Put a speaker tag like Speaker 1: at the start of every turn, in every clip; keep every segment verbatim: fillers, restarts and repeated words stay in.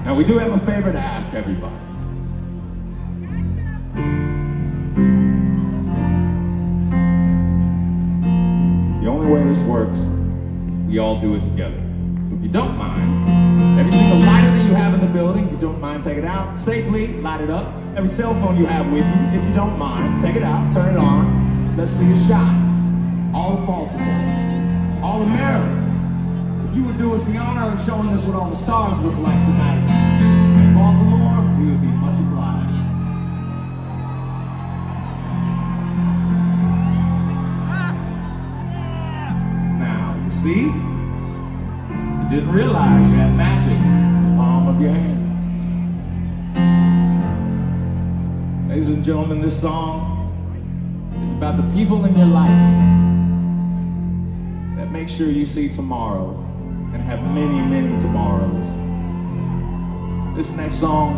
Speaker 1: Now we do have a favor to ask everybody. The only way this works is we all do it together. So if you don't mind, every single lighter that you have in the building, if you don't mind, take it out safely, light it up. Every cell phone you have with you, if you don't mind, take it out, turn it on. Let's see it shine. All of Baltimore, all of Maryland. If you would do us the honor of showing us what all the stars look like tonight in Baltimore, we would be much obliged. Now, you see, you didn't realize you had magic in the palm of your hands. Ladies and gentlemen, this song is about the people in your life that make sure you see tomorrow and have many, many tomorrows. This next song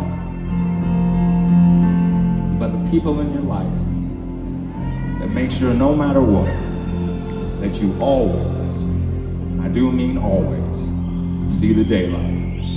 Speaker 1: is about the people in your life that make sure no matter what, that you always, and I do mean always, see the daylight.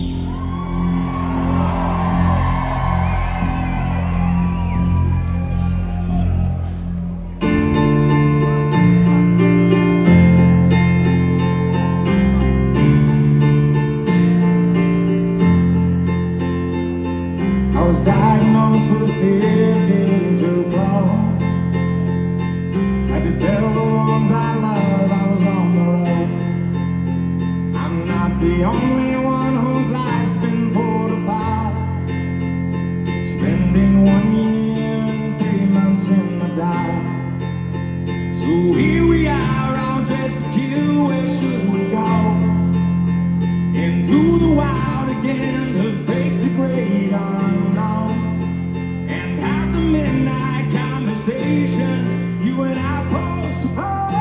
Speaker 1: I was diagnosed with fear getting too close. I had to tell the ones I love I was on the ropes. I'm not the only one whose life's been pulled apart, spending one year and three months in the dark. So here we are, all dressed to kill. Where should we go? Into the wild again to face the great unknown and have the midnight conversations you and I postpone.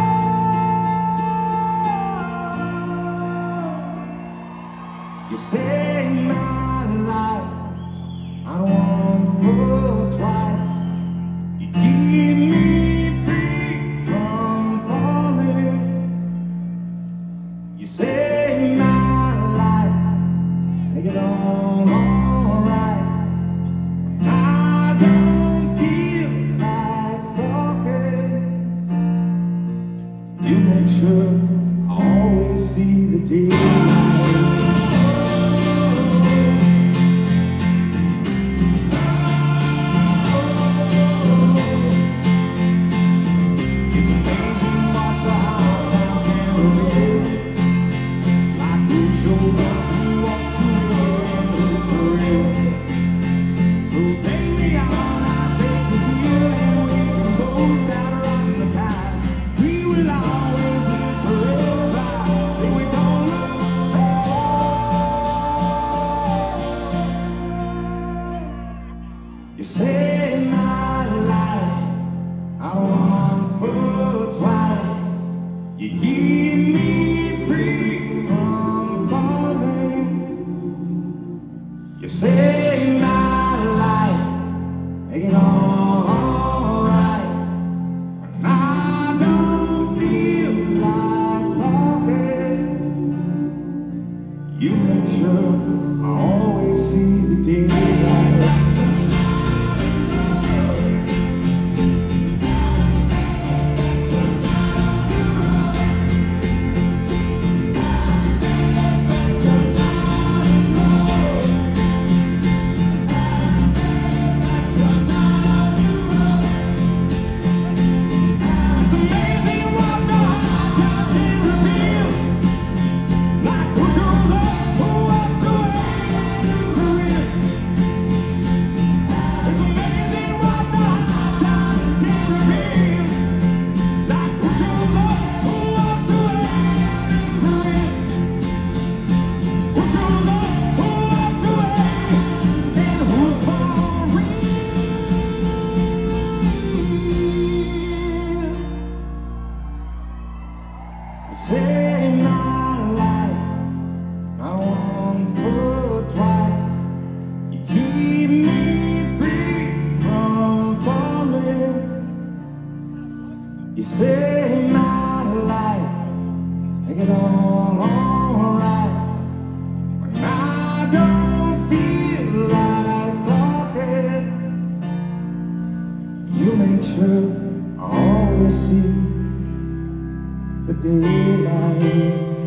Speaker 1: You saved my life, not once but twice. You keep me free from falling. You saved my life, make it all alright. I don't feel like talking. You make sure I always see the daylight. You saved my life, not once but twice. You keep me free from falling. You saved my life, make it all alright. When I don't feel like talking, you make sure I always see the daylight. Save my life, not once but twice. You keep me free from falling. You save my life, make it all alright. When I don't feel We'll make sure I always see the daylight.